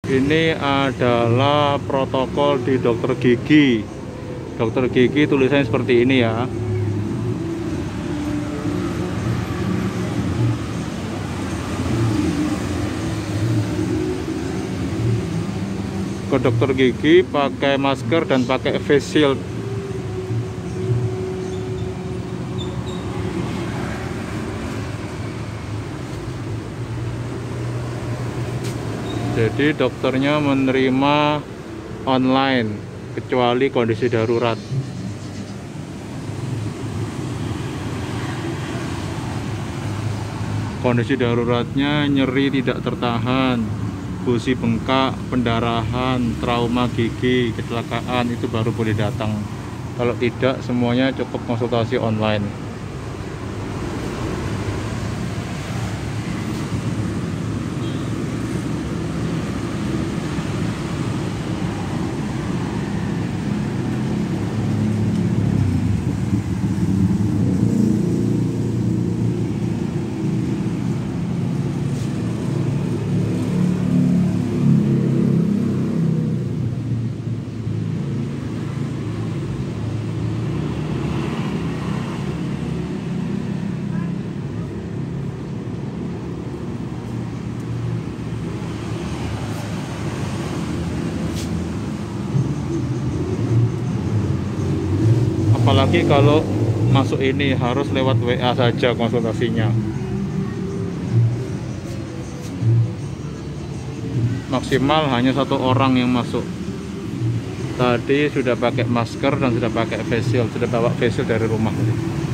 Ini adalah protokol di dokter gigi. Dokter gigi tulisannya seperti ini ya. Ke dokter gigi pakai masker dan pakai face shield. Jadi dokternya menerima online kecuali kondisi darurat. Kondisi daruratnya nyeri tidak tertahan, gusi bengkak, pendarahan, trauma gigi, kecelakaan, itu baru boleh datang. Kalau tidak, semuanya cukup konsultasi online. Apalagi kalau masuk ini harus lewat WA saja konsultasinya. Maksimal hanya 1 orang yang masuk. Tadi sudah pakai masker dan sudah pakai face shield, sudah bawa face shield dari rumah.